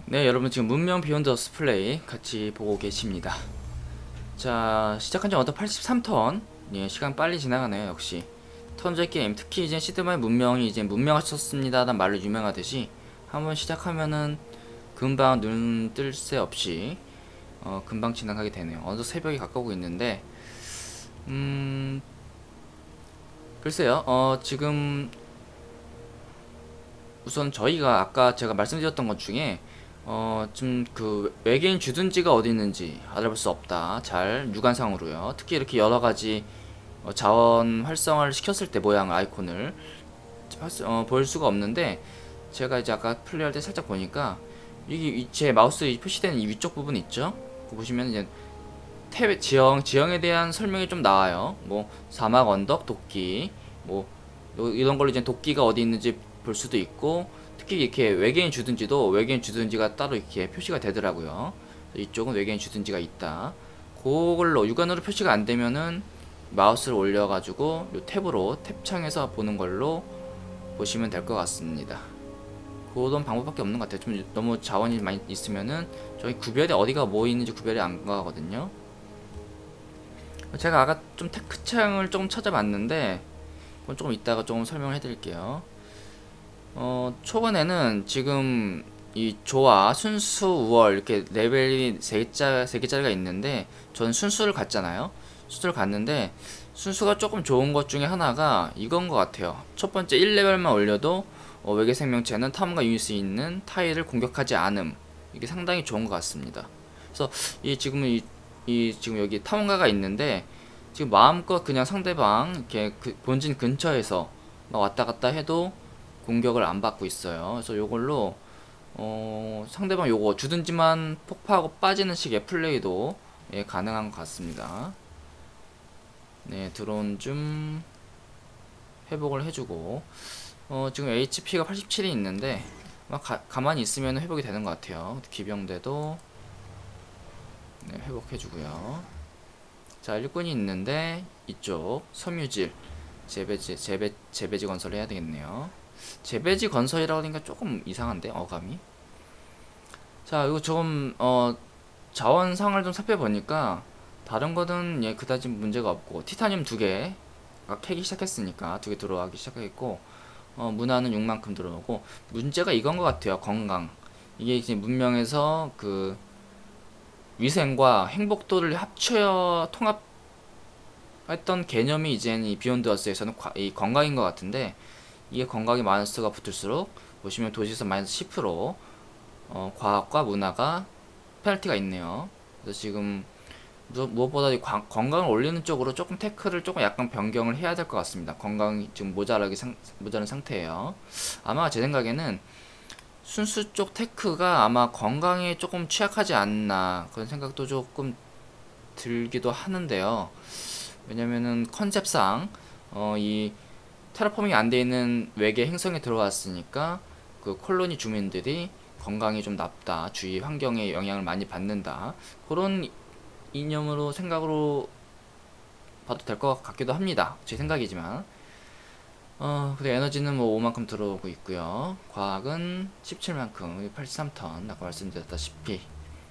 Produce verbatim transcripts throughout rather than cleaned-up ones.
네, 여러분 지금 문명 비욘드 어스 플레이 같이 보고 계십니다. 자, 시작한 지 어떤 팔십삼 턴. 예, 시간 빨리 지나가네요. 역시 턴제 게임, 특히 이제 시드마의 문명이 이제 문명하셨습니다 라는 말로 유명하듯이 한번 시작하면은 금방 눈 뜰 새 없이 어, 금방 지나가게 되네요. 어느덧 새벽이 가까우고 있는데 음... 글쎄요, 어, 지금 우선 저희가 아까 제가 말씀드렸던 것 중에 어, 좀 그 외계인 주둔지가 어디 있는지 알아볼 수 없다. 잘 육안상으로요. 특히 이렇게 여러 가지 어, 자원 활성화를 시켰을 때 모양 아이콘을 어, 볼 수가 없는데, 제가 이제 아까 플레이할 때 살짝 보니까 이게 제 마우스 표시되는 이 위쪽 부분 있죠? 그거 보시면 이제 탭 지형 지형에 대한 설명이 좀 나와요. 뭐 사막, 언덕, 도끼, 뭐 이런 걸로 이제 도끼가 어디 있는지 볼 수도 있고, 특히 이렇게 외계인 주둔지도 외계인 주둔지가 따로 이렇게 표시가 되더라고요. 이쪽은 외계인 주둔지가 있다. 그걸로 육안으로 표시가 안 되면은 마우스를 올려가지고 요 탭으로 탭창에서 보는 걸로 보시면 될 것 같습니다. 그런 방법밖에 없는 것 같아요. 좀 너무 자원이 많이 있으면은 저희 구별이 어디가 뭐 있는지 구별이 안 가거든요. 제가 아까 좀 테크창을 조금 찾아봤는데 그건 조금 이따가 조금 설명을 해드릴게요. 어, 초반에는 지금 이 조화, 순수, 우월 이렇게 레벨이 세 개짜, 세 개짜리가 있는데 저는 순수를 갔잖아요. 순수를 갔는데 순수가 조금 좋은 것 중에 하나가 이건 것 같아요. 첫 번째 일 레벨만 올려도 어, 외계 생명체는 탐험가 유닛이 있는 타일을 공격하지 않음. 이게 상당히 좋은 것 같습니다. 그래서 이 지금 이, 이 지금 여기 탐험가가 있는데 지금 마음껏 그냥 상대방 이렇게 그 본진 근처에서 막 왔다 갔다 해도 공격을 안 받고 있어요. 그래서 요걸로 어, 상대방 요거 주둔지만 폭파하고 빠지는 식의 플레이도 예, 가능한 것 같습니다. 네, 드론 좀 회복을 해주고 어, 지금 에이치피가 팔십칠이 있는데 막 가, 가만히 있으면 회복이 되는 것 같아요. 기병대도 네, 회복해주고요. 자, 일꾼이 있는데 이쪽 섬유질 재배지 재배 재배지 건설을 해야 되겠네요. 재배지 건설이라고 하니까 조금 이상한데 어감이. 자, 이거 조금 어 자원상을 좀 살펴보니까 다른 거는 예 그다지 문제가 없고, 티타늄 두 개가 캐기 시작했으니까 두 개 들어가기 시작했고, 어 문화는 육만큼 들어오고, 문제가 이건 것 같아요. 건강. 이게 이제 문명에서 그 위생과 행복도를 합쳐 통합했던 개념이 이제는 이 비욘드 어스에서는 이 건강인 것 같은데, 이게 건강이 마이너스가 붙을수록 보시면 도시에서 마이너스 십 퍼센트 어, 과학과 문화가 페널티가 있네요. 그래서 지금 무엇보다 관, 건강을 올리는 쪽으로 조금 태클을 조금 약간 변경을 해야 될 것 같습니다. 건강이 지금 모자라기 상, 모자란 상태예요. 아마 제 생각에는 순수 쪽 테크가 아마 건강에 조금 취약하지 않나 그런 생각도 조금 들기도 하는데요. 왜냐면은 컨셉상 어, 이 테라포밍이 안 돼 있는 외계 행성에 들어왔으니까 그 콜로니 주민들이 건강이 좀 나쁘다, 주위 환경에 영향을 많이 받는다, 그런 이념으로 생각으로 봐도 될 것 같기도 합니다. 제 생각이지만 어 그래, 에너지는 뭐 오만큼 들어오고 있고요. 과학은 십칠만큼, 팔십삼 턴 아까 말씀드렸다시피.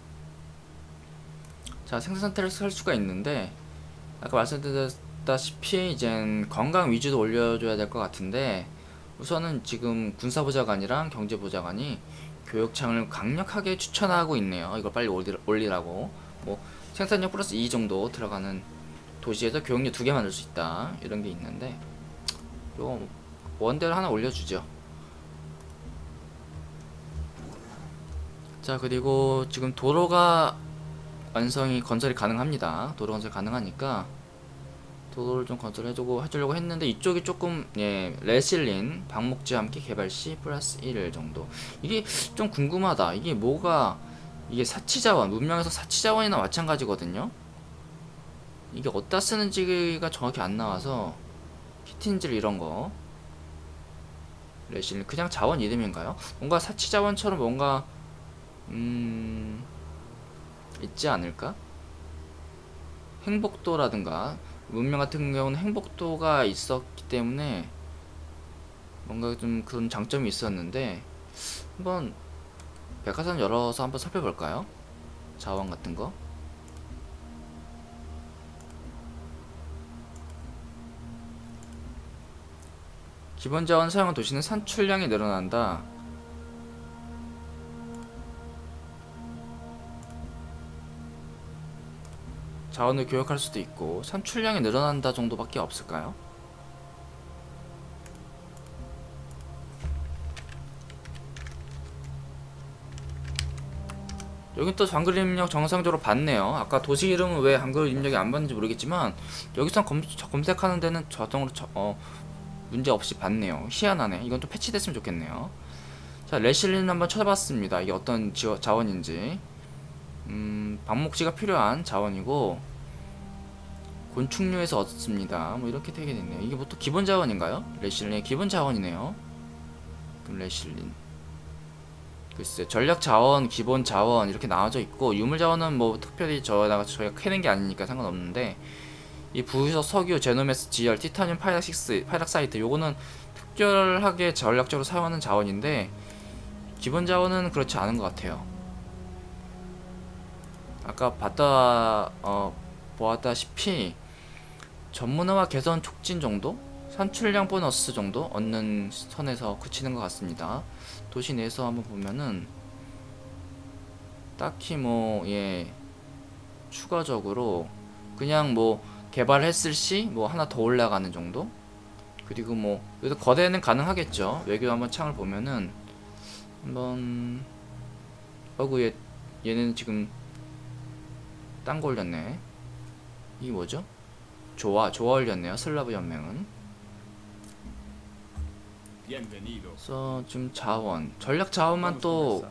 자, 생산 상태를 살 수가 있는데 아까 말씀드렸다시피 이젠 건강 위주로 올려줘야 될 것 같은데, 우선은 지금 군사보좌관이랑 경제보좌관이 교육창을 강력하게 추천하고 있네요. 이걸 빨리 올리라고. 뭐 생산력 플러스 이 정도 들어가는 도시에서 교육료 두 개 만들 수 있다, 이런 게 있는데 요 원대를 하나 올려주죠. 자, 그리고 지금 도로가 완성이 건설이 가능합니다. 도로 건설 가능하니까 도로를 좀 건설해주고 해주려고 했는데, 이쪽이 조금 예 레실린 방목지와 함께 개발 시 플러스 일 정도. 이게 좀 궁금하다. 이게 뭐가, 이게 사치자원, 문명에서 사치자원이나 마찬가지거든요. 이게 어디다 쓰는지가 정확히 안 나와서 히틴질 이런거 레실린 그냥 자원 이름인가요? 뭔가 사치자원처럼 뭔가 음... 있지 않을까? 행복도라든가 문명 같은 경우는 행복도가 있었기 때문에 뭔가 좀 그런 장점이 있었는데, 한번 백화점 열어서 한번 살펴볼까요? 자원 같은 거. 기본 자원 사용한 도시는 산출량이 늘어난다. 자원을 교역할 수도 있고 산출량이 늘어난다 정도밖에 없을까요? 여긴 또 한글 입력 정상적으로 봤네요. 아까 도시 이름은 왜 한글 입력이 안 봤는지 모르겠지만 여기서 검, 검색하는 데는 자동으로 저, 어, 문제 없이 봤네요. 희한하네. 이건 좀 패치됐으면 좋겠네요. 자, 레실린 한번 찾아봤습니다. 이게 어떤 지워, 자원인지. 음, 방목지가 필요한 자원이고 곤충류에서 얻습니다. 뭐 이렇게 되게 됐네요. 이게 뭐 또 기본 자원인가요? 레실린의 기본 자원이네요. 그럼 레실린. 글쎄, 전략 자원, 기본 자원 이렇게 나와져 있고 유물 자원은 뭐 특별히 저희가 저희가 캐는 게 아니니까 상관없는데 이 부유석, 석유, 제노메스, 지열, 티타늄, 파이락식스, 파이락사이트 요거는 특별하게 전략적으로 사용하는 자원인데 기본 자원은 그렇지 않은 것 같아요. 아까 봤다 어, 보았다시피 전문화와 개선 촉진 정도? 산출량 보너스 정도 얻는 선에서 그치는 것 같습니다. 도시 내에서 한번 보면은 딱히 뭐 예 추가적으로 그냥 뭐 개발했을 시 뭐 하나 더 올라가는 정도? 그리고 뭐 여기서 거대는 가능하겠죠. 외교 한번 창을 보면은 한번 어구 얘 얘는 지금 딴 거 올렸네. 이게 뭐죠? 조화 조화 올렸네요. 슬라브 연맹은. 그래서 지금 자원 전략 자원만 또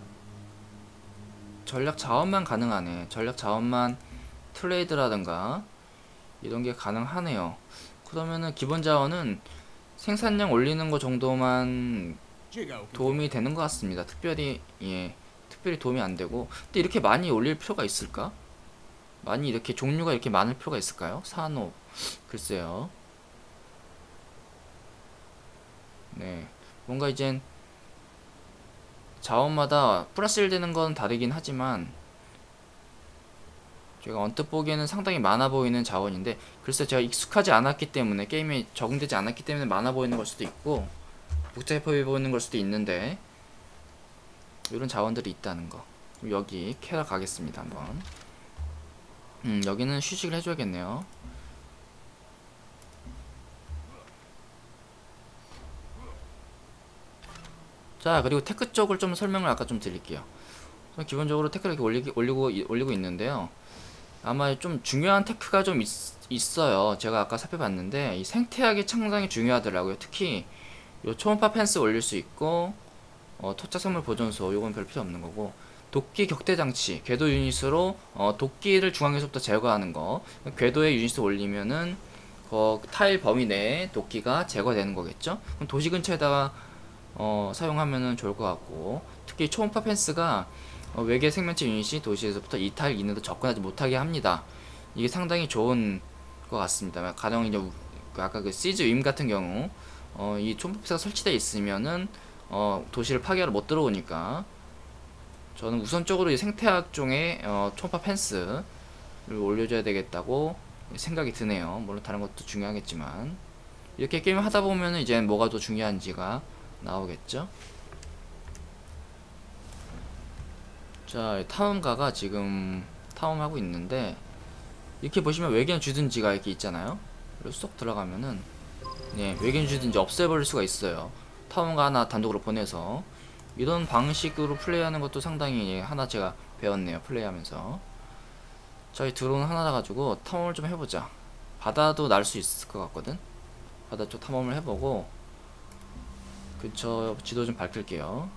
전략 자원만 가능하네. 전략 자원만 트레이드라든가 이런 게 가능하네요. 그러면은 기본 자원은 생산량 올리는 거 정도만 도움이 되는 것 같습니다. 특별히 예 특별히 도움이 안 되고. 근데 이렇게 많이 올릴 필요가 있을까? 많이 이렇게 종류가 이렇게 많을 필요가 있을까요? 산업 글쎄요. 네, 뭔가 이젠 자원마다 플러스 일 되는 건 다르긴 하지만 제가 언뜻 보기에는 상당히 많아 보이는 자원인데 글쎄 제가 익숙하지 않았기 때문에 게임에 적응되지 않았기 때문에 많아 보이는 걸 수도 있고 복잡해 보이는 걸 수도 있는데 이런 자원들이 있다는 거. 여기 캐러 가겠습니다. 한번. 음 여기는 휴식을 해줘야겠네요. 자, 그리고 테크 쪽을 좀 설명을 아까 좀 드릴게요. 기본적으로 테크를 이렇게 올리기, 올리고 올리고 있는데요. 아마 좀 중요한 테크가 좀 있, 있어요. 제가 아까 살펴봤는데 이 생태학이 상당히 중요하더라고요. 특히 요 초음파 펜스 올릴 수 있고 어, 토착생물 보존소 요건 별 필요 없는 거고 도끼 격대 장치 궤도 유닛으로 어, 도끼를 중앙에서부터 제거하는 거. 궤도에 유닛을 올리면은 그 타일 범위 내에 도끼가 제거되는 거겠죠. 그럼 도시 근처에다가 어, 사용하면은 좋을 것 같고 특히 초음파 펜스가 어, 외계 생명체 유닛이 도시에서부터 이 타일 이내로 접근하지 못하게 합니다. 이게 상당히 좋은 것 같습니다. 가령 이제 아까 그 시즈 임 같은 경우 어, 이 초음파 펜스가 설치되어 있으면은 어, 도시를 파괴하러 못 들어오니까 저는 우선적으로 이 생태학 종의 어, 초음파 펜스를 올려줘야 되겠다고 생각이 드네요. 물론 다른 것도 중요하겠지만 이렇게 게임을 하다 보면은 이제 뭐가 더 중요한지가 나오겠죠. 자, 타움가가 지금 타움하고 있는데 이렇게 보시면 외계인 주둔지가 이렇게 있잖아요. 그리고 쏙 들어가면은 예, 외계인 주둔지 없애버릴 수가 있어요. 타움가 하나 단독으로 보내서 이런 방식으로 플레이하는 것도 상당히 예, 하나 제가 배웠네요. 플레이하면서. 저희 드론 하나 가지고 탐험을 좀 해보자. 바다도 날 수 있을 것 같거든. 바다 쪽 탐험을 해보고 근처 지도 좀 밝힐게요.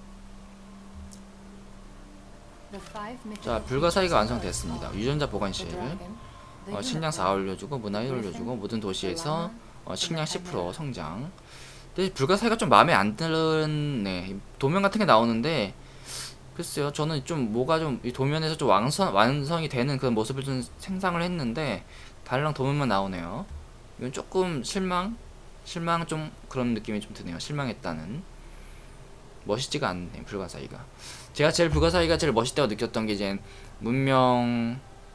자, 불가사의가 완성됐습니다. 유전자 보관실 어, 식량 사 올려주고 문화 일 올려주고 모든 도시에서 어, 식량 십 퍼센트 성장. 근데 불가사의가 좀 마음에 안 드는 네, 도면 같은 게 나오는데 글쎄요, 저는 좀 뭐가 좀 이 도면에서 좀 완성, 완성이 되는 그런 모습을 좀 생상을 했는데 달랑 도면만 나오네요. 이건 조금 실망? 실망 좀 그런 느낌이 좀 드네요. 실망했다는. 멋있지가 않네 불가사의가. 제가 제일 불가사의가 제일 멋있다고 느꼈던 게 이제 문명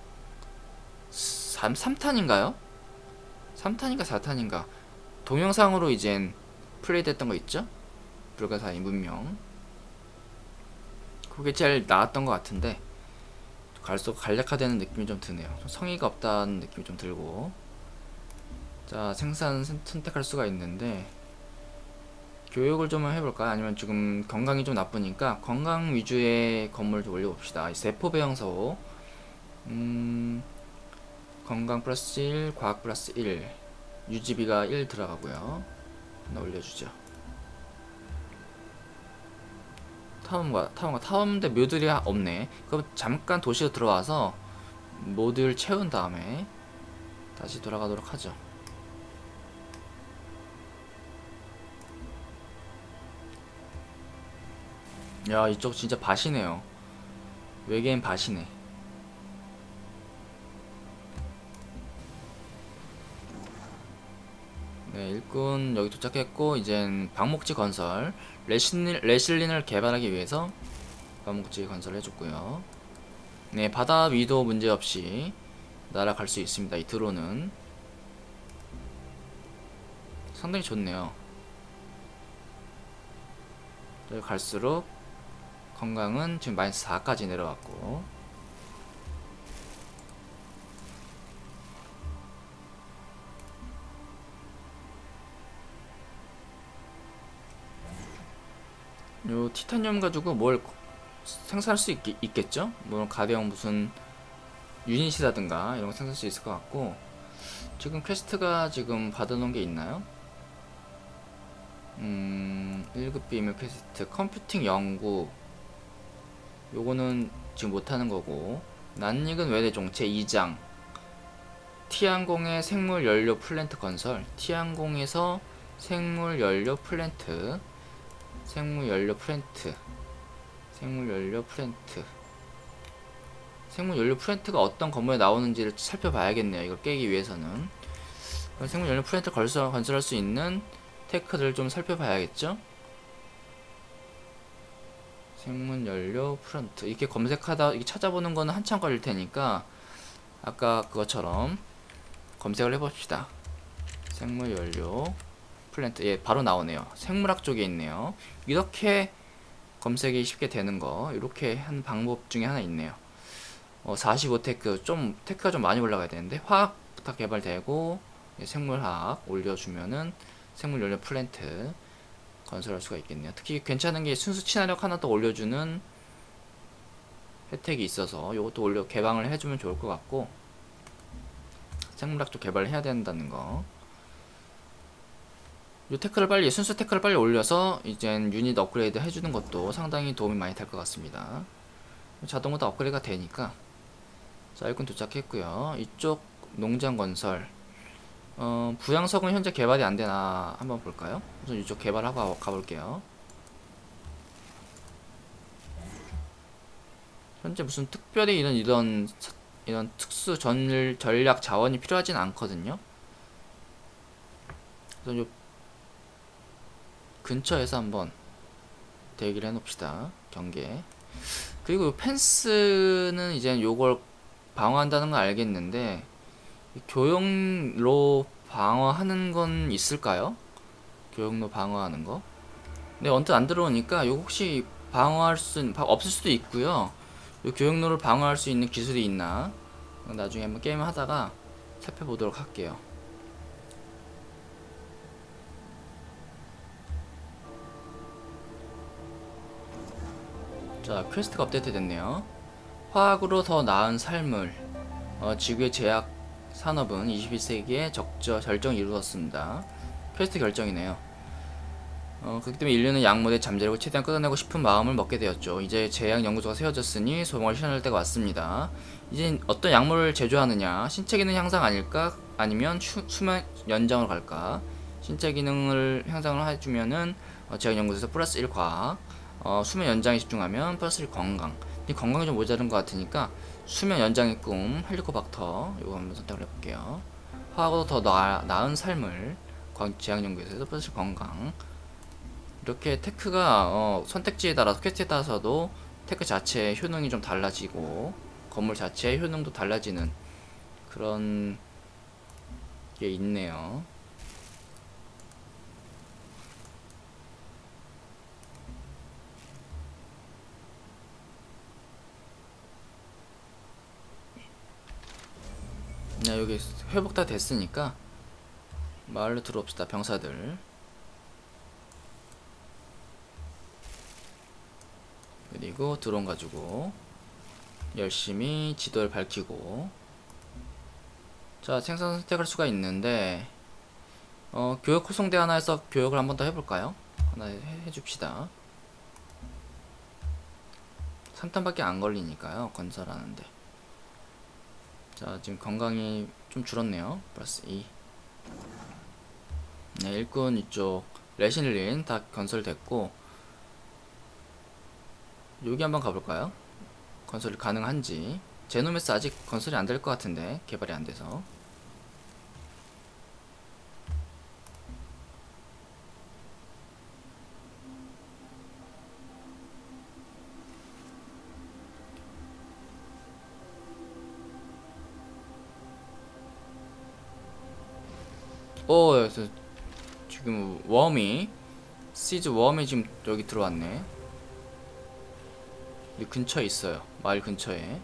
삼, 삼 탄인가요? 삼 탄인가 사 탄인가 동영상으로 이젠 플레이 됐던 거 있죠? 불가사의 문명. 그게 제일 나았던 것 같은데 갈수록 간략화되는 느낌이 좀 드네요. 좀 성의가 없다는 느낌이 좀 들고. 자, 생산 선택할 수가 있는데 교육을 좀 해볼까요? 아니면 지금 건강이 좀 나쁘니까 건강 위주의 건물을 좀 올려봅시다. 세포 배양소 음, 건강 플러스 일, 과학 플러스 일, 유지비가 일 들어가고요. 하나 올려주죠. 타운과 타운과 타운인데 묘들이 없네. 그럼 잠깐 도시로 들어와서 모듈 채운 다음에 다시 돌아가도록 하죠. 야, 이쪽 진짜 밭이네요. 외계인 밭이네. 네, 일꾼 여기 도착했고 이젠 방목지 건설 레실린, 레실린을 개발하기 위해서 방목지 건설을 해줬고요. 네, 바다 위도 문제없이 날아갈 수 있습니다. 이 드론은 상당히 좋네요. 여기 갈수록 건강은 지금 마이너스 사까지 내려왔고, 요 티타늄 가지고 뭘 생산할 수 있, 있겠죠? 뭐 가령 무슨 유닛이라든가 이런 거 생산할 수 있을 것 같고, 지금 퀘스트가 지금 받아놓은 게 있나요? 음, 일 급 비밀 퀘스트 컴퓨팅 연구, 요거는 지금 못하는 거고, 낯익은 외래종 제이 장 티항공의 생물 연료 플랜트 건설. 티항공에서 생물 연료 플랜트 생물 연료 플랜트 생물 연료 플랜트 생물 연료 플랜트가 어떤 건물에 나오는지를 살펴봐야겠네요. 이걸 깨기 위해서는 생물 연료 플랜트 건설, 건설할 수 있는 테크를 좀 살펴봐야겠죠. 생물 연료 플랜트 이렇게 검색하다 이렇게 찾아보는 거는 한참 걸릴 테니까 아까 그것처럼 검색을 해봅시다. 생물 연료 플랜트, 예, 바로 나오네요. 생물학 쪽에 있네요. 이렇게 검색이 쉽게 되는 거, 이렇게 한 방법 중에 하나 있네요. 어, 사십오 테크, 좀 테크가 좀 많이 올라가야 되는데 화학부터 개발되고, 예, 생물학 올려주면은 생물 연료 플랜트 건설할 수가 있겠네요. 특히 괜찮은 게 순수 친화력 하나 더 올려주는 혜택이 있어서 이것도 올려 개방을 해주면 좋을 것 같고, 생물학 쪽 개발을 해야 된다는 거. 요 테크를 빨리, 순수 테크를 빨리 올려서 이젠 유닛 업그레이드 해주는 것도 상당히 도움이 많이 될 것 같습니다. 자동으로 업그레이드가 되니까. 자, 일꾼 도착했고요. 이쪽 농장 건설, 어, 부양석은 현재 개발이 안 되나 한번 볼까요? 우선 이쪽 개발하고 가볼게요. 현재 무슨 특별히 이런 이런 이런 특수 전 전략 자원이 필요하진 않거든요. 그래서 요 근처에서 한번 대기를 해놓읍시다. 경계. 그리고 펜스는 이제 요걸 방어한다는 걸 알겠는데, 교역로 방어하는 건 있을까요? 교역로 방어하는 거? 근데 언뜻 안 들어오니까 요거 혹시 방어할 수 없을 수도 있고요. 요 교역로를 방어할 수 있는 기술이 있나 나중에 한번 게임 하다가 살펴보도록 할게요. 자, 퀘스트가 업데이트 됐네요. 화학으로 더 나은 삶을, 어, 지구의 제약 산업은 이십일 세기에 적절 결정이 이루어졌습니다. 퀘스트 결정이네요. 어, 그렇기 때문에 인류는 약물에 잠재력을 최대한 끌어내고 싶은 마음을 먹게 되었죠. 이제 제약 연구소가 세워졌으니 소명을 실현할 때가 왔습니다. 이제 어떤 약물을 제조하느냐, 신체 기능 향상 아닐까, 아니면 휴, 수명 연장으로 갈까. 신체 기능을 향상을 해주면은 어, 제약 연구소에서 플러스 일 과학, 어, 수면 연장에 집중하면 플러스 일 건강. 이 건강이 좀 모자른 것 같으니까 수면 연장의 꿈 헬리코박터 이거 한번 선택을 해볼게요. 화학으로 더 나, 나은 삶을 제약 연구소에서 플러스 일 건강. 이렇게 테크가 어, 선택지에 따라서 퀘스트에 따라서도 테크 자체의 효능이 좀 달라지고 건물 자체의 효능도 달라지는 그런 게 있네요. 네, 여기 회복 다 됐으니까 마을로 들어옵시다. 병사들. 그리고 드론 가지고 열심히 지도를 밝히고. 자, 생산 선택할 수가 있는데 어, 교육 호송대 하나에서 교육을 한 번 더 해볼까요? 하나 해, 해줍시다. 삼 턴밖에 안 걸리니까요, 건설하는데. 자, 지금 건강이 좀 줄었네요. 플러스 이. 네, 일꾼 이쪽 레신린 다 건설됐고, 여기 한번 가볼까요? 건설이 가능한지. 제노메스 아직 건설이 안 될 것 같은데, 개발이 안 돼서. 오, 그래서 지금 웜이 시즈 웜이 지금 여기 들어왔네. 이 근처에 있어요. 마을 근처에.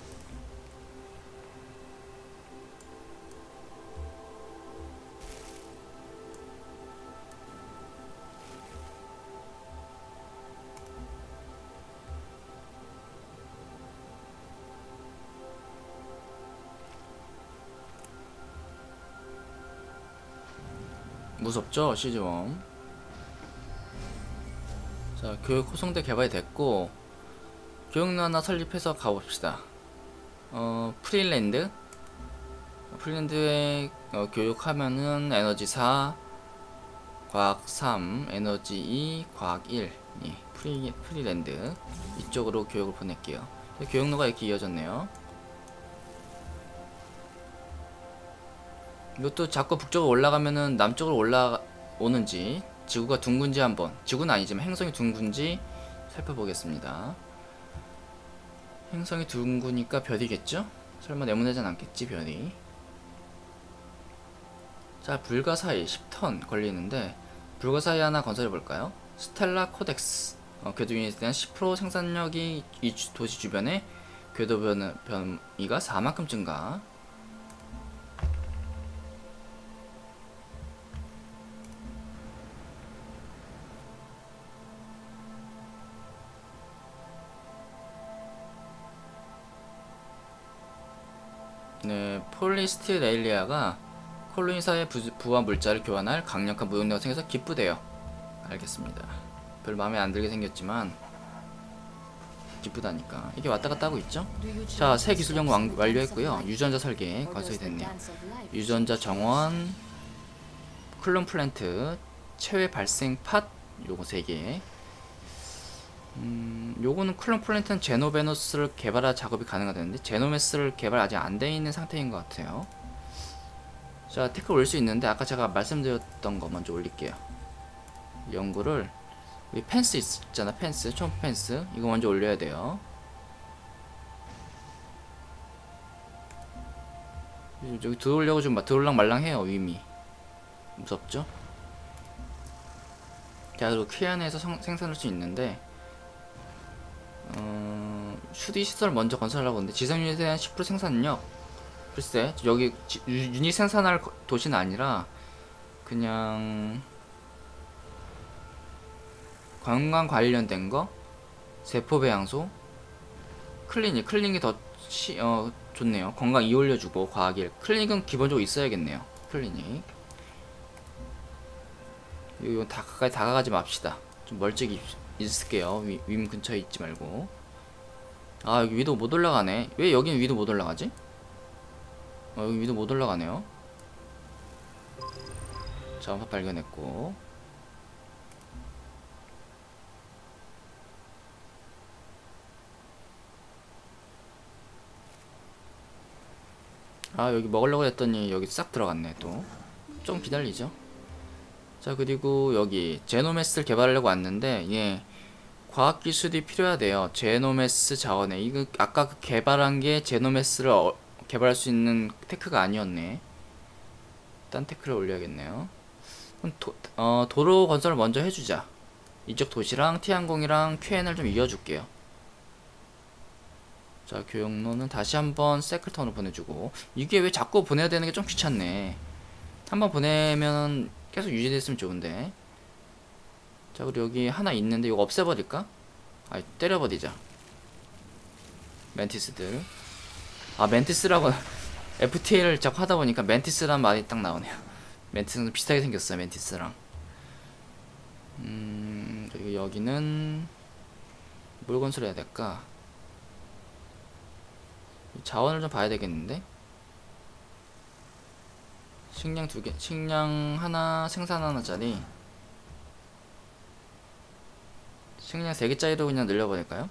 무섭죠? 시즈웜. 자, 교육 호송대 개발이 됐고, 교육로 하나 설립해서 가봅시다. 어, 프리랜드. 프리랜드에 어, 교육하면은 에너지 사, 과학 삼, 에너지 이, 과학 일. 예, 프리, 프리랜드. 이쪽으로 교육을 보낼게요. 교육로가 이렇게 이어졌네요. 이것도 자꾸 북쪽으로 올라가면은 남쪽으로 올라오는지, 지구가 둥근지 한번, 지구는 아니지만 행성이 둥근지 살펴보겠습니다. 행성이 둥그니까 별이겠죠? 설마 내보내진 않겠지, 별이. 자, 불가사의 십 턴 걸리는데, 불가사의 하나 건설해볼까요? 스텔라 코덱스. 어, 궤도 유닛에 대한 십 퍼센트 생산력이 이 주, 도시 주변에 궤도 변, 변이가 사만큼 증가. 네, 폴리스티레일리아가 콜로니사의 부와 물자를 교환할 강력한 무역력이 생겨서 기쁘대요. 알겠습니다. 별 마음에 안 들게 생겼지만 기쁘다니까. 이게 왔다 갔다 하고 있죠? 자, 새 기술 연구 완료했고요. 유전자 설계 건설이 됐네요. 유전자 정원, 클론 플랜트, 체외 발생 팟, 요거 세 개. 음, 요거는 클론 플랜트는 제노베노스를 개발할 작업이 가능하다는데 제노메스를 개발 아직 안 돼 있는 상태인 것 같아요. 자, 테크 올 수 있는데 아까 제가 말씀드렸던 거 먼저 올릴게요. 연구를 여기 펜스 있잖아, 펜스, 총 펜스 이거 먼저 올려야 돼요. 여기 들어오려고 좀 들어올랑 말랑해요. 위미 무섭죠? 자, 그리고 퀴안에서 생산할 수 있는데 어, 슈디 시설 먼저 건설하려고 하는데 지상 유닛에 대한 십 퍼센트 생산력. 글쎄, 여기 지, 유닛 생산할 도시는 아니라 그냥 관광 관련된 거, 세포 배양소, 클리닉, 클리닉이 더 시, 어, 좋네요. 건강 이 올려주고 과학 일. 클리닉은 기본적으로 있어야겠네요. 클리닉. 이거 다 가까이 다가가지 맙시다. 좀 멀찍이 있을게요. 위, 윈 근처에 있지 말고. 아, 여기 위도 못 올라가네. 왜 여긴 위도 못 올라가지? 어, 여기 위도 못 올라가네요. 자원파 발견했고. 아, 여기 먹으려고 했더니 여기 싹 들어갔네. 또 좀 기다리죠. 자, 그리고 여기 제노메스를 개발하려고 왔는데 예, 과학기술이 필요하대요. 제노메스 자원에. 이거 아까 그 개발한 게 제노메스를 어, 개발할 수 있는 테크가 아니었네. 딴 테크를 올려야겠네요. 그럼 도, 어, 도로 건설을 먼저 해주자. 이쪽 도시랑 티항공이랑 큐엔을 좀 이어줄게요. 자, 교역로는 다시 한번 세클턴으로 보내주고. 이게 왜 자꾸 보내야 되는 게 좀 귀찮네. 한번 보내면 계속 유지됐으면 좋은데. 자, 그리고 여기 하나 있는데 이거 없애버릴까? 아, 때려버리자. 멘티스들. 아, 멘티스라고 에프티에이를 자꾸 하다보니까 멘티스란 말이 딱 나오네요. 멘티스는 비슷하게 생겼어요, 멘티스랑. 음, 그리고 여기는 뭘 건설해야 될까? 자원을 좀 봐야 되겠는데? 식량 두 개, 식량 하나, 생산 하나짜리. 식량 세 개짜리로 그냥 늘려버릴까요?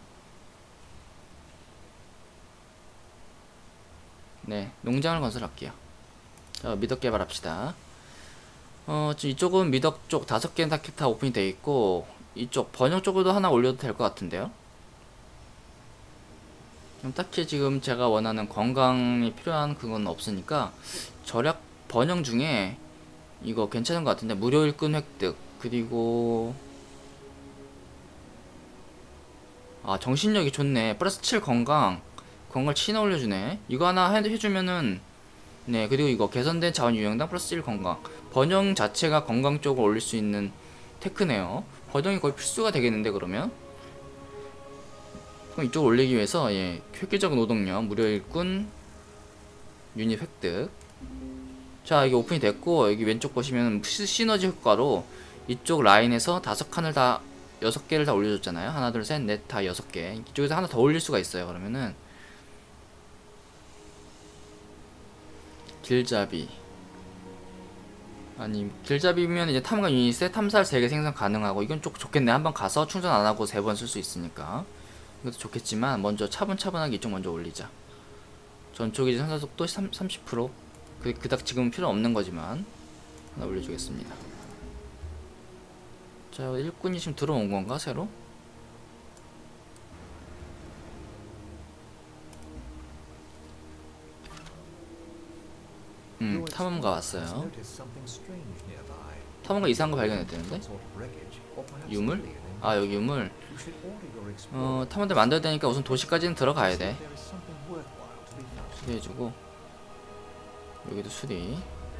네, 농장을 건설할게요. 자, 미덕 개발합시다. 어, 지금 이쪽은 미덕 쪽 다섯 개는 다, 다 오픈이 돼 있고, 이쪽 번영 쪽으로도 하나 올려도 될 것 같은데요? 딱히 지금 제가 원하는 건강이 필요한 그건 없으니까 절약 번영 중에 이거 괜찮은 것 같은데 무료 일꾼 획득 그리고 아 정신력이 좋네. 플러스 칠 건강 건강 칠이나 올려주네. 이거 하나 해, 해주면은 네 그리고 이거 개선된 자원 유형당 플러스 일 건강 번영 자체가 건강 쪽을 올릴 수 있는 테크네요. 번영이 거의 필수가 되겠는데 그러면 그럼 이쪽 올리기 위해서 예, 획기적 노동력, 무료 일꾼, 유닛 획득. 자, 이게 오픈이 됐고 여기 왼쪽 보시면 시너지 효과로 이쪽 라인에서 다섯 칸을 다 여섯 개를 다 올려줬잖아요. 하나, 둘, 셋, 넷, 다 여섯 개. 이쪽에서 하나 더 올릴 수가 있어요. 그러면은 길잡이. 아니 길잡이면 이제 탐관 유닛에 탐살 세 개 생산 가능하고 이건 좀 좋겠네. 한번 가서 충전 안 하고 세 번 쓸 수 있으니까. 이것도 좋겠지만 먼저 차분차분하게 이쪽 먼저 올리자. 전초기 상사속도 삼십 퍼센트 그, 그닥 지금은 필요 없는 거지만 하나 올려주겠습니다. 자, 일꾼이 지금 들어온 건가 새로? 음 탐험가 왔어요. 탐험가 이상한 거 발견했다는데? 유물? 아 여기 유물. 어 탐험대 만들어야 되니까 우선 도시까지는 들어가야 돼. 수리해주고 여기도 수리.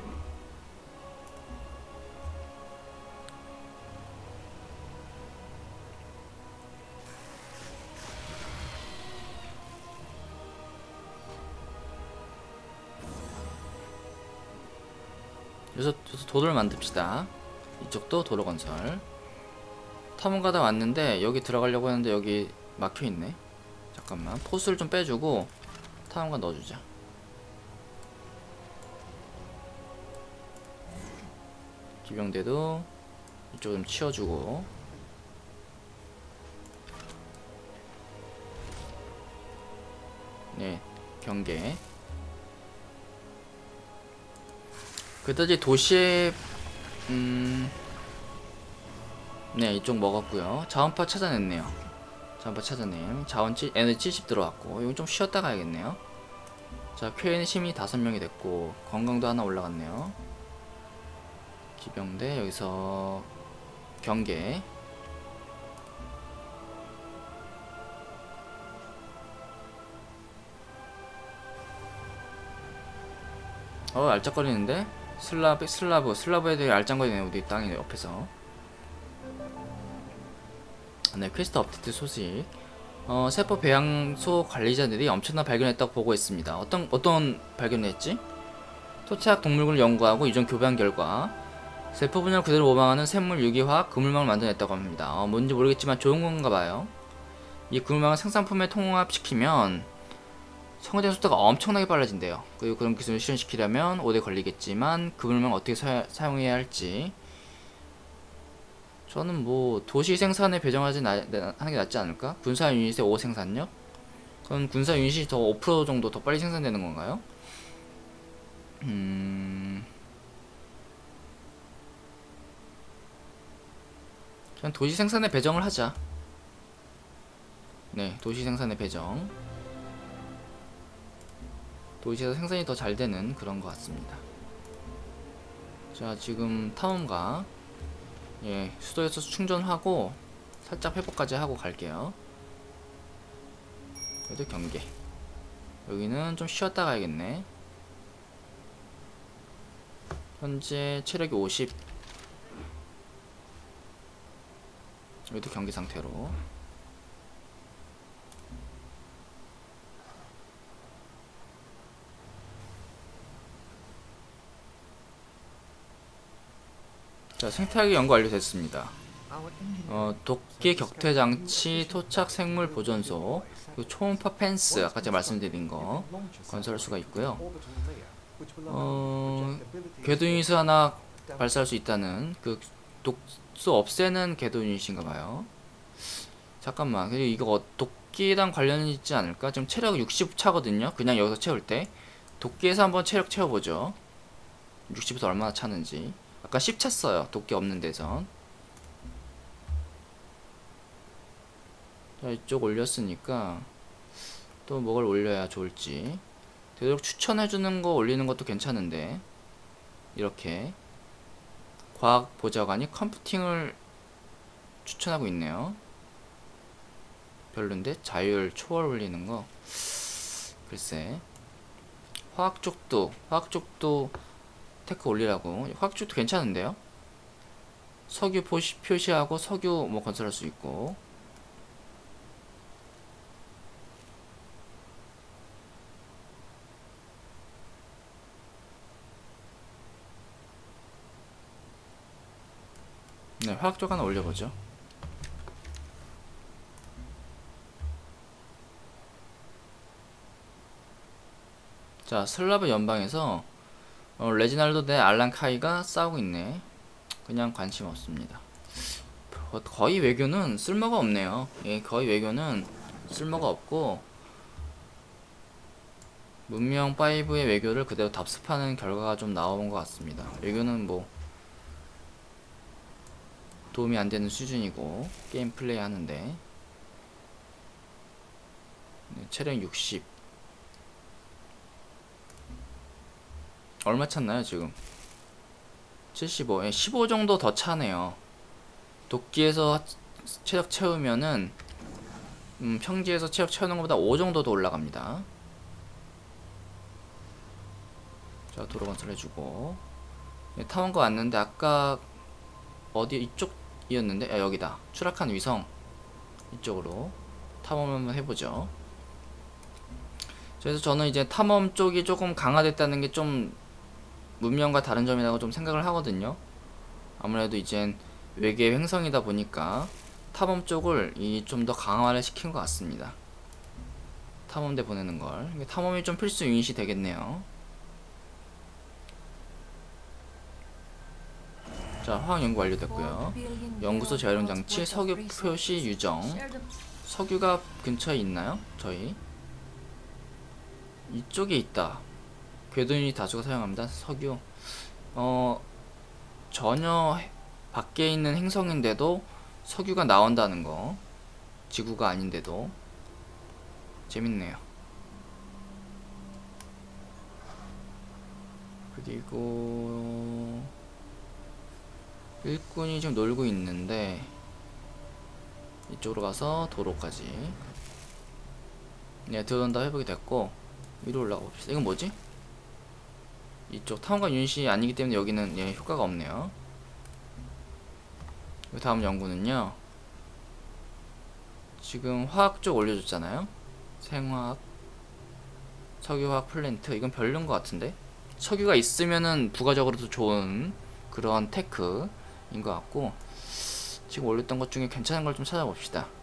여기서 도로를 만듭시다. 이쪽도 도로 건설. 탐험가다 왔는데 여기 들어가려고 했는데 여기 막혀있네. 잠깐만 포스를 좀 빼주고 탐험가 넣어주자. 기병대도 이쪽 좀 치워주고. 네 경계. 그다지 도시에 음... 네 이쪽 먹었고요. 자원파 찾아냈네요. 자원파 찾아냄. 자원 칠, 에너지 칠십 들어왔고 여기 좀 쉬었다 가야겠네요. 자 큐엔이 심이 다섯 명이 됐고 건강도 하나 올라갔네요. 기병대 여기서 경계. 어 알짝거리는데? 슬라브 슬라브 슬라브 애들이 알짱거리네. 우리 땅이 옆에서. 네 퀘스트 업데이트 소식. 어 세포 배양소 관리자들이 엄청난 발견했다고 보고했습니다. 어떤 어떤 발견을 했지? 토착 동물군을 연구하고 이전 교배한 결과 세포 분열을 그대로 모방하는 샘물 유기화학 그물망을 만들어냈다고 합니다. 어, 뭔지 모르겠지만 좋은 건가 봐요. 이 그물망을 생산품에 통합시키면 성장된 속도가 엄청나게 빨라진대요. 그리고 그런 기술을 실현시키려면 오래 걸리겠지만 그물망을 어떻게 사, 사용해야 할지. 저는 뭐 도시 생산에 배정하지 나, 하는 게 낫지 않을까? 군사 유닛의 오 생산력? 그럼 군사 유닛이 더 오 퍼센트 정도 더 빨리 생산되는 건가요? 음... 그냥 도시 생산에 배정을 하자. 네, 도시 생산에 배정. 도시에서 생산이 더 잘 되는 그런 것 같습니다. 자, 지금 탐험가 예, 수도에서 충전하고 살짝 회복까지 하고 갈게요. 그래도 경계. 여기는 좀 쉬었다 가야겠네. 현재 체력이 오십. 여기도 경계 상태로. 자, 생태학이 연구 완료됐습니다. 어, 도끼 격퇴 장치, 토착 생물 보존소, 그리고 초음파 펜스, 아까 제가 말씀드린 거 건설할 수가 있고요. 어, 궤도 유닛을 하나 발사할 수 있다는 그 독소 없애는 궤도 유닛인가봐요. 잠깐만, 그리고 이거 도끼랑 관련이 있지 않을까? 지금 체력 육십 차거든요. 그냥 여기서 채울 때 도끼에서 한번 체력 채워보죠. 육십에서 얼마나 차는지. 아까 십 찼어요. 도끼 없는 데선. 자, 이쪽 올렸으니까 또 뭐를 올려야 좋을지. 되도록 추천해주는 거 올리는 것도 괜찮은데, 이렇게 과학 보좌관이 컴퓨팅을 추천하고 있네요. 별론데? 자율 초월 올리는 거 글쎄. 화학 쪽도 화학 쪽도 테크 올리라고. 화학 쪽도 괜찮은데요. 석유 표시, 표시하고 석유 뭐 건설할 수 있고. 네, 화학 쪽 하나 올려보죠. 자, 슬라브 연방에서 어, 레지날도 대 알란 카이가 싸우고 있네. 그냥 관심 없습니다. 거의 외교는 쓸모가 없네요. 예, 거의 외교는 쓸모가 없고, 문명 오의 외교를 그대로 답습하는 결과가 좀 나온 것 같습니다. 외교는 뭐 도움이 안 되는 수준이고, 게임 플레이 하는데. 네, 체력 육십. 얼마 찼나요 지금? 칠십오. 예, 십오 정도 더 차네요. 도끼에서 체력 채우면은 음, 평지에서 체력 채우는 것보다 오 정도 더 올라갑니다. 자, 도로 건설해주고. 예, 타원거 왔는데 아까 어디 이쪽이었는데? 아, 여기다. 추락한 위성 이쪽으로 탐험 한번 해보죠. 그래서 저는 이제 탐험 쪽이 조금 강화됐다는 게 좀 문명과 다른 점이라고 좀 생각을 하거든요. 아무래도 이젠 외계 행성이다 보니까 탐험 쪽을 이 좀 더 강화를 시킨 것 같습니다. 탐험대 보내는 걸. 탐험이 좀 필수 유닛이 되겠네요. 자, 화학 연구 완료됐고요. 연구소 재활용 장치, 석유 표시 유정. 석유가 근처에 있나요? 저희 이쪽에 있다. 궤도 유닛 다수가 사용합니다. 석유. 어, 전혀 밖에 있는 행성인데도 석유가 나온다는 거. 지구가 아닌데도. 재밌네요. 그리고 일꾼이 지금 놀고 있는데, 이쪽으로 가서 도로까지. 네, 들어온다 회복이 됐고, 위로 올라가 봅시다. 이건 뭐지? 이쪽 타원과 유닛이 아니기 때문에 여기는 예, 효과가 없네요. 다음 연구는요, 지금 화학 쪽 올려줬잖아요. 생화학, 석유화학 플랜트. 이건 별론 것 같은데. 석유가 있으면은 부가적으로도 좋은 그런 테크인 것 같고, 지금 올렸던 것 중에 괜찮은 걸 좀 찾아봅시다.